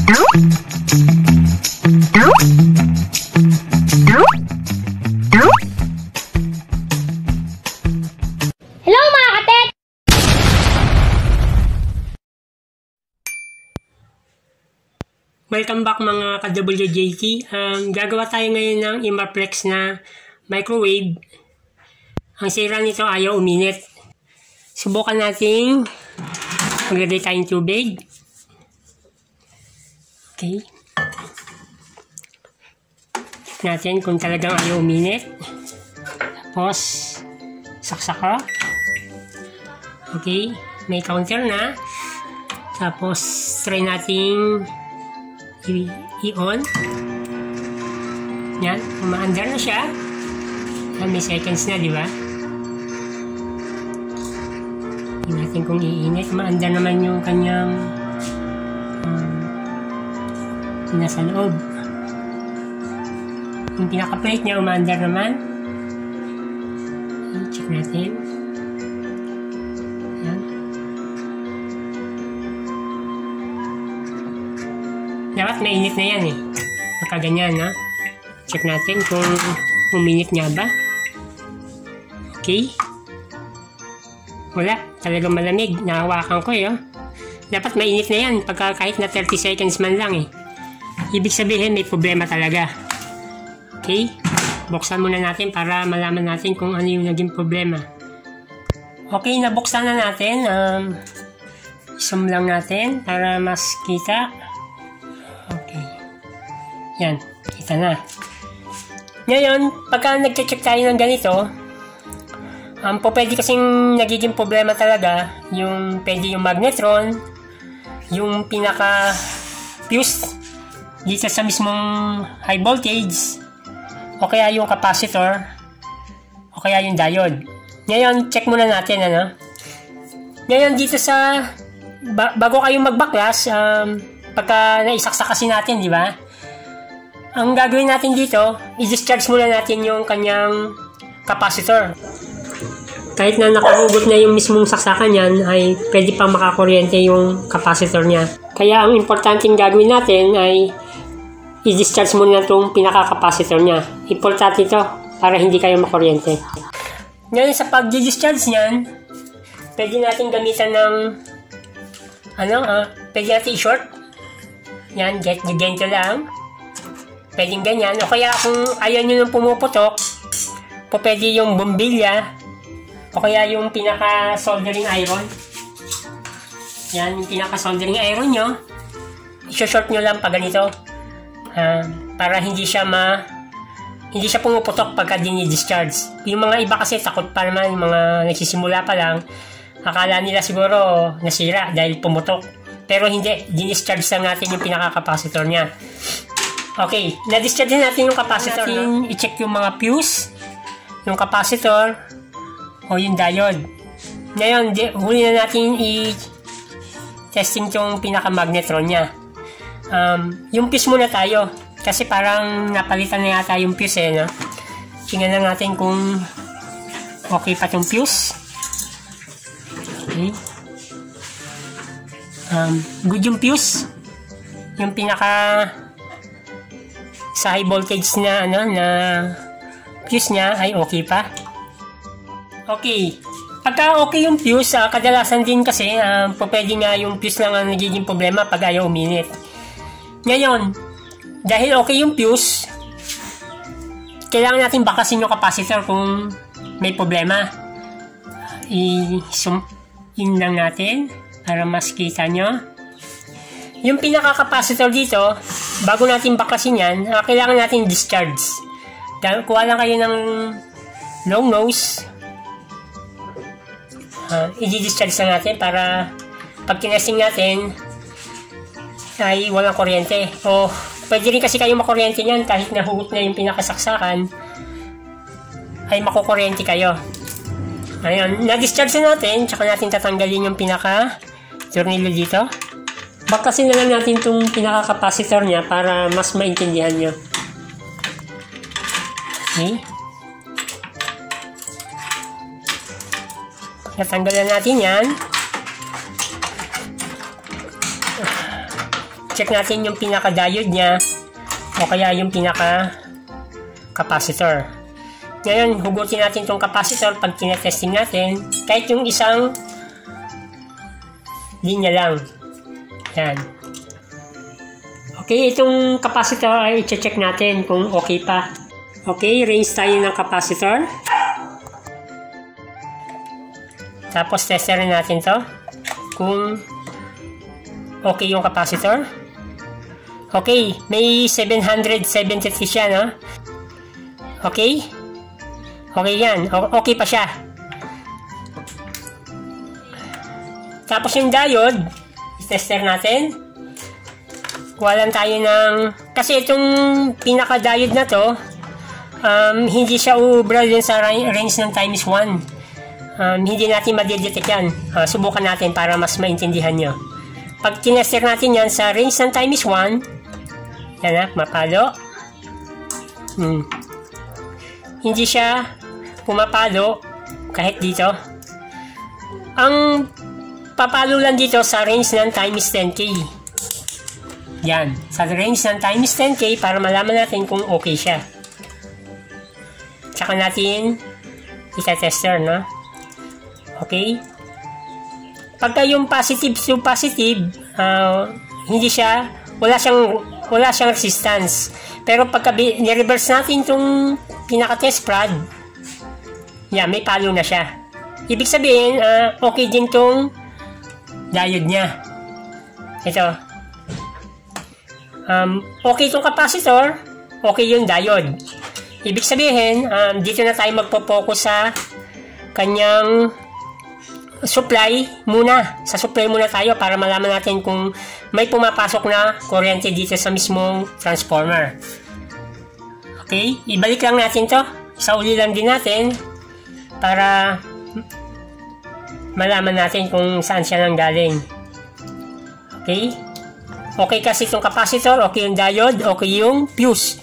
Hello mga katek! Welcome back mga ka-WJT. Gagawa tayo ngayon ng Imaplex na microwave. Ang sira nito ayaw uminit. Subukan natin maglagay tayong tubig. Okay. Check natin kung talagang ayaw uminit. Tapos, saksak ko. Okay. May counter na. Tapos, try natin i-on. Yan. Umaandar na siya. Yan, may seconds na, di ba? Tingnan natin kung iinit. Umaandar naman yung kanyang nasa loob. Yung pinaka-plate niya, umaandar naman. Okay, check natin. Yan. Dapat mainit na yan eh. Makaganyan, ha? Check natin kung uminit niya ba. Okay. Wala. Talagang malamig. Nahawakan ko eh, oh. Dapat mainit na yan pagka kahit na 30 seconds man lang eh. Ibig sabihin may problema talaga. Okay. Buksan muna natin para malaman natin kung ano yung naging problema. Okay, nabuksan na natin. Zoom lang natin para mas kita. Okay. Yan. Kita na. Ngayon, pagka nag-check tayo ng ganito, pwede kasing nagiging problema talaga pwede yung magnetron, yung pinaka fuse dito sa mismong high voltage, o kaya yung capacitor, o kaya yung diode. Ngayon, check muna natin, ano? Ngayon, dito sa bago kayong magbaklas, pagka naisaksak kasi natin, di ba? Ang gagawin natin dito, i-discharge muna natin yung kanyang capacitor. Kahit na nakahugot na yung mismong saksakan yan, ay pwede pang makakuryente yung capacitor niya. Kaya ang importanteng gagawin natin ay i-discharge muna itong pinaka-capacitor niya. Importante ito para hindi kayo makuryente. Ngayon sa pag-discharge niyan, pwede natin gamitan ng pwede natin i-short. Yan, ganito lang. Pwedeng ganyan. O kaya kung ayaw nyo nung pumuputok, pwede yung bombilya, o kaya yung pinaka-soldering iron. Yan, yung pinaka-soldering iron nyo. I-short nyo lang pag ganito. Para hindi siya pumuputok pagka dini-discharge. Yung mga iba kasi takot pa naman, yung mga nagsisimula pa lang, akala nila siguro nasira dahil pumutok. Pero hindi, dinischarge lang natin yung pinaka-capacitor niya. Okay, na-discharge natin yung capacitor. Natin i-check yung mga fuse, yung capacitor, o yung diode. Ngayon, huli na natin i-testing yung pinaka-magnetron niya. Yung fuse muna tayo. Kasi parang napalitan na yata yung fuse no? Tingnan na natin kung okay pa yung fuse. Okay. Good yung fuse. Yung pinaka sa high voltage na na fuse niya ay okay pa. Okay. Pagka okay yung fuse, kadalasan din kasi pwede nga yung fuse lang ang nagiging problema pag ayaw uminit. Ngayon, dahil okay yung fuse, kailangan natin bakasin yung capacitor kung may problema. I-zoom in lang natin para mas kita nyo. Yung pinaka-capacitor dito, bago natin bakasin yan, kailangan natin discharge. Kuha lang kayo ng long nose. I-discharge na natin para pag tinesting natin ay walang kuryente. O pwede rin kasi kayo makuryente niyan kahit nahugot na yung pinakasaksakan ay makukuryente kayo. Ayun, na-discharge na natin, tsaka natin tatanggalin yung pinaka-tornilyo dito. Bakasin na lang natin itong pinaka-capacitor niya para mas maintindihan nyo. Okay. Natanggalan natin yan. check natin yung pinaka-diode niya o kaya yung pinaka-capacitor. Ngayon, hugutin natin itong capacitor pag tinetesting natin. Kahit yung isang linya lang. Yan. Okay, itong capacitor ay i-check natin kung okay pa. Okay, range tayo ng capacitor. Tapos testerin natin to kung okay yung capacitor. Okay, may 773 siya, no? Okay? Okay yan. Okay pa siya. Tapos yung diode, i-tester natin. Kuha lang tayo ng... Kasi itong pinaka-diode na to, hindi siya ubra din sa range ng times 1. Hindi natin madidetect yan. Subukan natin para mas maintindihan nyo. Pag tinester natin yan sa range ng times 1, yan na, mapalo. Hindi siya pumapalo kahit dito. Ang papalo lang dito sa range ng times 10K. Yan, sa range ng times 10K para malaman natin kung okay siya. Tsaka natin ita-tester, no? Okay? Pagka yung positive to positive, hindi siya, wala siyang resistance. Pero pagka ni-reverse natin itong pinaka-test prod, yan, may palo na siya. Ibig sabihin, okay din itong diode niya. Ito. Okay itong capacitor, okay yung diode. Ibig sabihin, dito na tayo magpo-focus sa kanyang supply muna. Sa supply muna tayo para malaman natin kung may pumapasok na kuryente dito sa mismong transformer. Okay? Ibalik lang natin to. Isauli lang din natin para malaman natin kung saan siya nanggaling. Okay? Okay kasi itong capacitor, okay yung diode, okay yung fuse.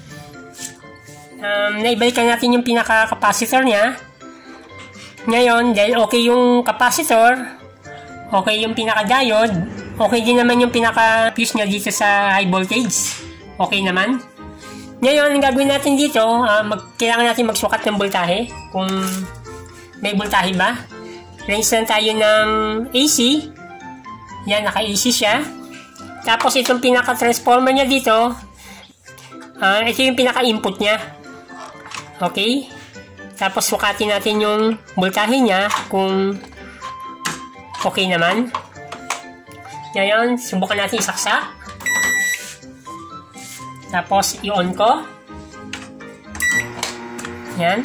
Naibalikan natin yung pinaka-capacitor niya. Ngayon, dahil okay yung capacitor, okay yung pinaka-diode, okay din naman yung pinaka-fuse niya dito sa high voltage. Okay naman. Ngayon, ang gagawin natin dito, kailangan natin magsukat ng voltahe. Kung may voltahe ba. Range lang tayo ng AC. Yan, naka-AC siya. Tapos, itong pinaka-transformer niya dito, ito yung pinaka-input niya. Okay? Tapos sukatin natin yung voltahe niya kung okay naman. Ngayon, subukan natin isaksak. Tapos i-on ko. Yan.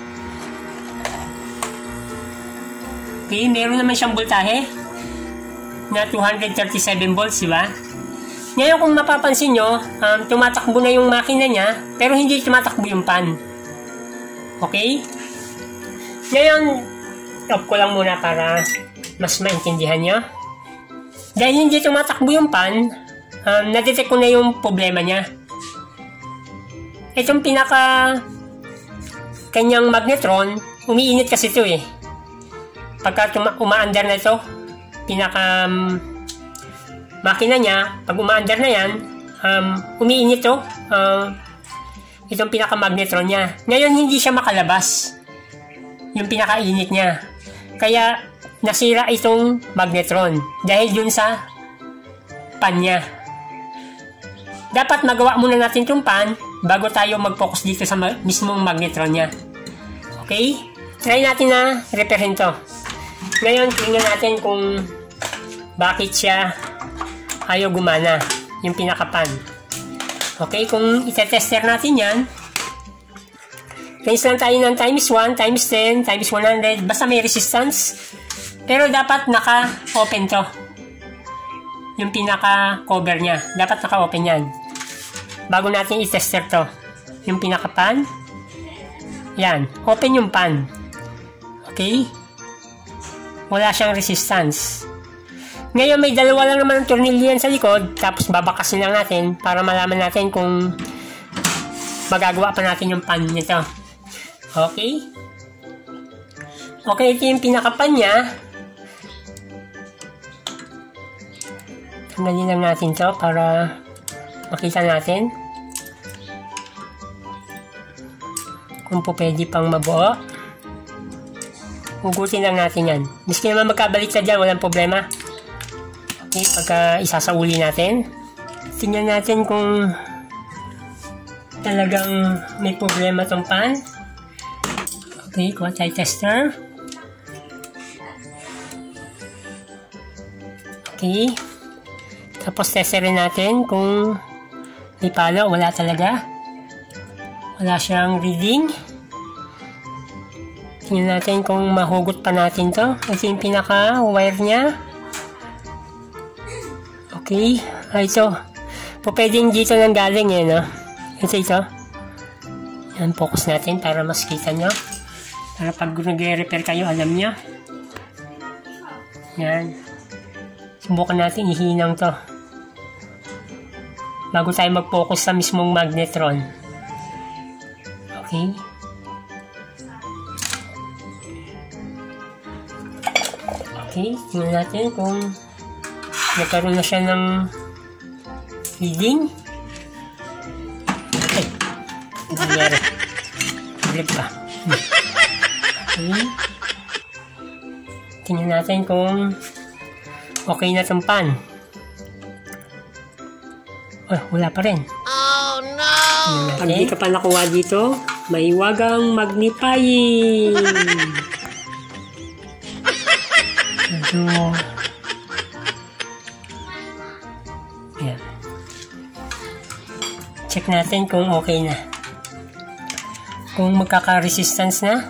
Okay, meron naman siyang voltahe na 237 volts, di ba? Ngayon kung mapapansin nyo, tumatakbo na yung makina niya, pero hindi tumatakbo yung pan. Okay? Ngayon, off ko lang muna para mas maintindihan nyo. Dahil hindi tumatakbo yung pan, na-detect ko na yung problema niya. Itong kanyang magnetron, umiinit kasi ito eh. Pagka umaandar na ito, makina niya, pag umaandar na yan, umiinit ito. Itong pinaka-magnetron niya. Ngayon, hindi siya makalabas. Yung pinaka-init niya. Kaya, nasira itong magnetron. Dahil dun sa pan niya. Dapat magawa muna natin itong pan bago tayo mag-focus dito sa mismong magnetron niya. Okay? Try natin na repairin to. Ngayon, tingnan natin kung bakit siya ayaw gumana. Yung pinaka-pan. Okay, kung itetester natin yan, range lang tayo ng times 1, times 10, times 100, basta may resistance. Pero dapat naka-open to. Yung pinaka-cover niya. Dapat naka-open yan. Bago natin i-tester to. Yung pinaka-pan. Yan, open yung pan. Okay? Wala siyang resistance. Ngayon, may dalawa lang naman ang tornilyo yan sa likod, tapos babakasin lang natin para malaman natin kung magagawa pa natin yung pan nito. Okay? Okay, ito yung pinaka-pan niya. Tanggalin lang natin to para makita natin kung po pwede pang mabuo. Hugutin lang natin yan. Miski naman magkabaliktad dyan, walang problema. Okay, pagka isasauli natin, tingnan natin kung talagang may problema tong pan. Okay, kuha tayo tester. Okay. Tapos testerin natin kung may palo. Wala talaga. Wala siyang reading. Tingnan natin kung mahugot pa natin to. Ito yung pinaka-wire niya. Okay. Ito. Pwedeng dito nang galing eh, no? Ito. Yan, focus natin para mas kita nyo. Para pag nag-repair kayo, alam nyo. Yan. Subukan natin ihinang to. Bago tayo mag-focus sa mismong magnetron. Okay. Okay, tingnan natin kung nagkaroon na siya ng reading. Ay, nangyari. Flip pa. Okay. Tingnan natin kung okay na itong pan. Oh, wala pa rin. Oh no! Pag di ka pa nakuha dito, may wagang magnifying. Medyo... Ayan. Check natin kung okay na. Kung magkaka-resistance na.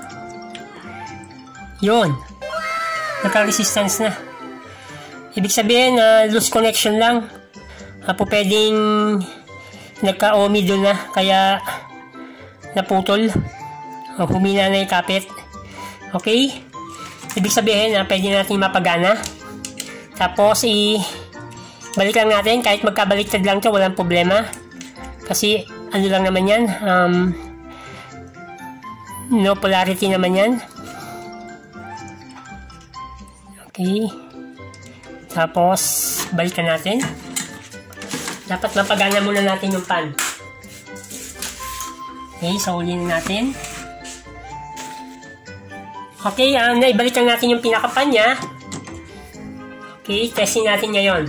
Yun. Nagka-resistance na. Ibig sabihin na loose connection lang. Po pwedeng nagka-ohmi doon na. Kaya naputol. O humina na yung kapit. Okay? Ibig sabihin na pwede natin mapagana. Tapos balik lang natin. Kahit magkabaliktad lang to, walang problema. Kasi ano lang naman yan. No polarity naman yan. Okay. Tapos balikan natin. Dapat mapagana muna natin yung pan. Okay, saulin natin. Okay, naibalikan natin yung pinakapan niya. Okay, testing natin ngayon.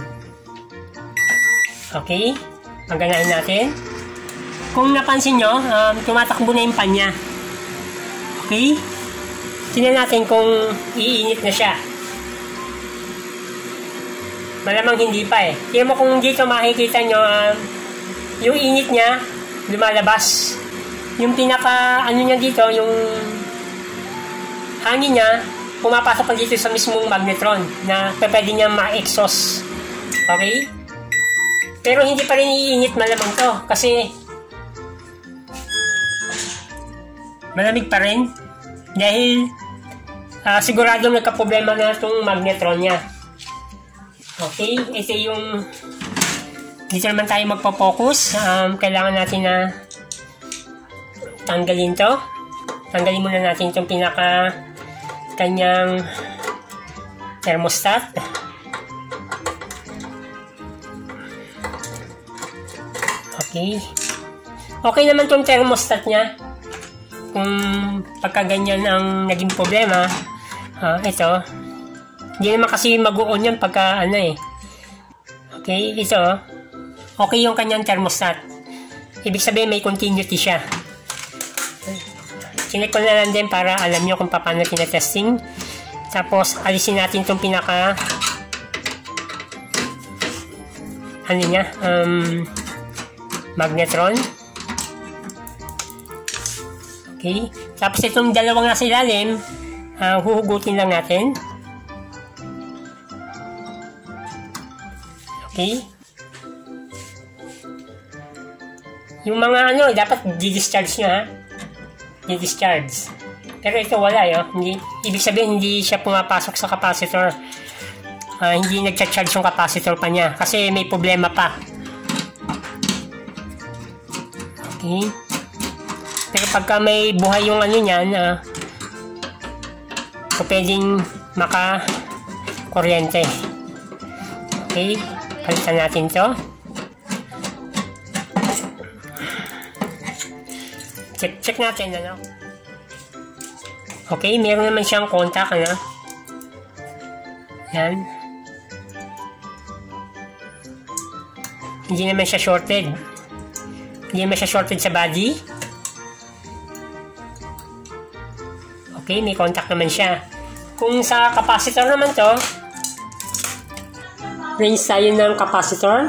Okay, paganahin natin. Kung napansin nyo, tumatakbo na yung pan niya. Okay, tingnan natin kung iinit na siya. Malamang hindi pa eh. Tingnan mo kung dito makikita nyo, yung init niya, lumalabas. Yung pinaka, niya dito, yung hangin niya, pumapasok pa dito sa mismong magnetron na pwede niya ma-exhaust. Okay? Pero hindi pa rin iinit malamang to kasi malamig pa rin dahil sigurado nagka-problema na itong magnetron niya. Okay, ito yung dito naman tayo magpo-focus. Kailangan natin na tanggalin to. Tanggalin muna natin itong pinaka kanyang thermostat. Okay. Okay naman itong thermostat niya. Kung pagka ganyan ang naging problema, ito. Hindi naman kasi mag-on yan pagka Okay, ito. Okay yung kanyang thermostat. Ibig sabihin may continuity siya. Chinek ko na lang din para alam nyo kung paano tinatesting. Tapos alisin natin itong pinaka magnetron. Okay. Tapos itong dalawang nasa ilalim, huhugutin lang natin. Okay. Yung mga dapat di-discharge nyo ha. Di-discharge. Pero ito wala Hindi, ibig sabihin hindi siya pumapasok sa capacitor. Hindi nagcha-charge yung capacitor pa niya. Kasi may problema pa. Okay. Pero pagka may buhay yung niyan, pwedeng maka-kuryente. Okay. Palitan natin to. Check natin, ano. Okay, meron naman siyang contact, ano. Yan. Hindi naman siya shorted. Hindi naman siya shorted sa body. Okay, may contact naman siya. Kung sa capacitor naman to, range tayo ng capacitor.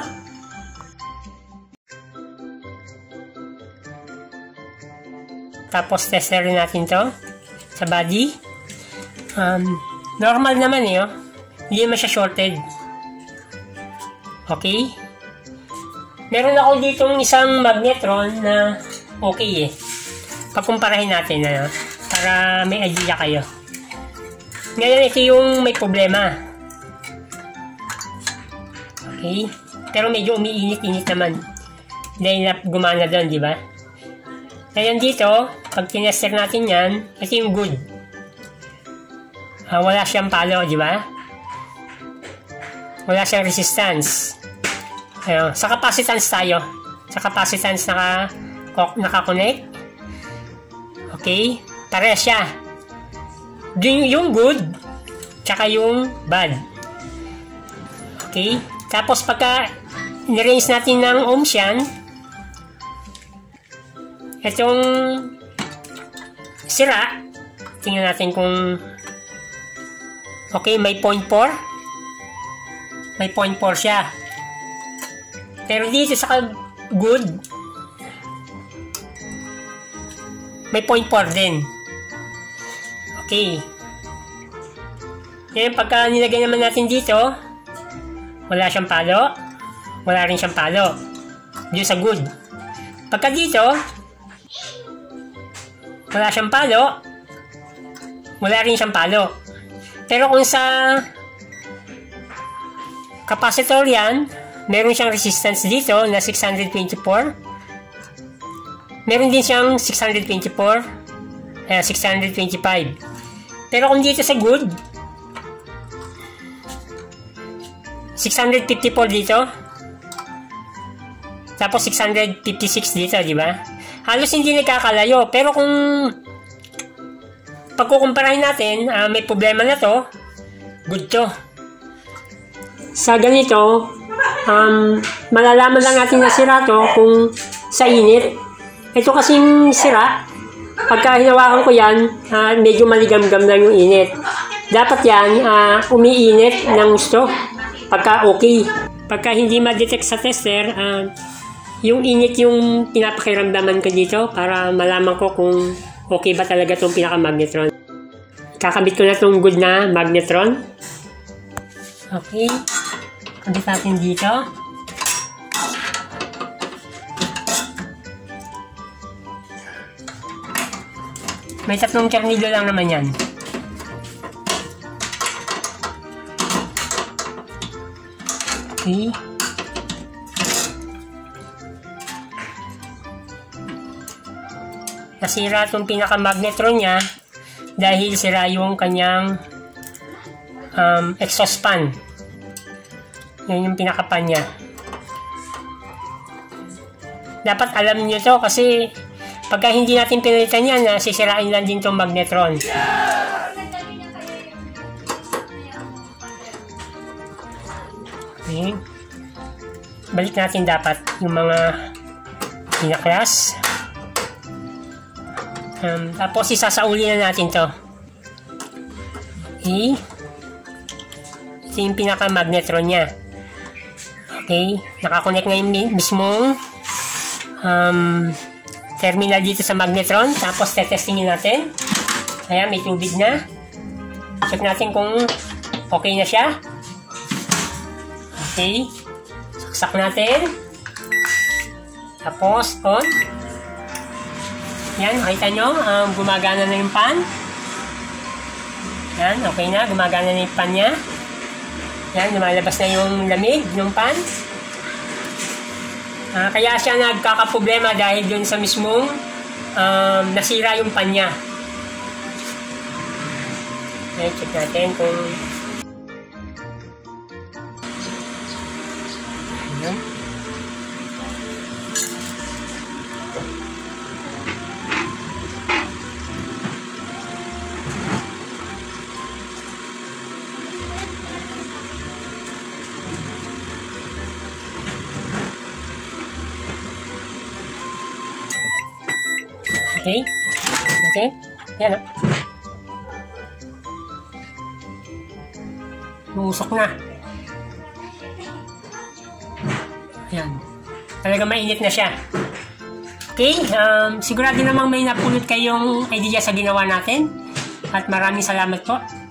Tapos tester natin to sa body. Normal naman eh, oh. Hindi naman siya shorted. Okay. Meron ako dito isang magnetron na okay eh. Pagkumparahin natin na, para may idea kayo. Ngayon ito yung may problema. Okay. Pero medyo umiinit-init naman. Dahil gumana doon, di ba? Ngayon dito, pag tinester natin yan, ito yung good. Wala siyang palo, di ba? Wala siyang resistance. Ayun, sa capacitance tayo. Sa capacitance naka-connect. Okay? Pareha siya. Yung good, tsaka yung bad. Okay? Tapos pagka nirange natin ng ohms yan, itong sira, tingnan natin kung okay, may 0.4. May 0.4 siya. Pero dito sa good, may 0.4 din. Okay. Ngayon, pagka nilagay naman natin dito, wala siyang palo. Wala rin siyang palo. Dito sa good. Pagka dito, wala siyang palo. Wala rin siyang palo. Pero kung sa capacitor yan, meron siyang resistance dito na 624. Meron din siyang 624. 625. Pero kung dito sa good, 654 dito. Tapos 656 dito, di ba? Halos hindi nagkakalayo. Pero kung pagkukumparahin natin, may problema na to, good to. Sa ganito, malalaman lang natin na sira to kung sa init. Ito kasing sira, pagka hinawakan ko yan, medyo maligam-gam lang yung init. Dapat yan, umiinit ng gusto pagka okay. Pagka hindi ma-detect sa tester, yung init yung pinapakiramdaman ko dito para malaman ko kung okay ba talaga itong pinaka-magnetron. Kakabit ko na itong good na magnetron. Okay. Kabit natin dito. May 3 tornilyo lang naman yan. Okay. Nasira itong pinaka-magnetron niya dahil sira yung kanyang exhaust fan. Yan yung pinaka-pan niya. Dapat alam niyo to kasi pagka hindi natin pinalitan yan, sisirain lang din itong magnetron. Okay. Balik natin dapat yung mga pinaklas. Tapos isasauli na natin to. Okay. Ito yung pinaka-magnetron niya. Okay. Nakakonect na yung mismong terminal dito sa magnetron. Tapos tetestingin natin. Ayan, may tubig na. Check natin kung okay na siya. Okay. Saksak natin. Tapos on. Yan, nakita nyo, gumagana na yung pan. Yan, okay na, gumagana na yung pan niya. Yan, lumalabas na yung lamig ng pan. Kaya siya nagkakaproblema dahil dun sa mismong nasira yung pan niya. Okay, check natin kung Okay? Okay? Yan, Umusok na. Ayan. Talaga mainit na siya. Okay? Sigurado namang may napulot kayong idea sa ginawa natin. At maraming salamat po.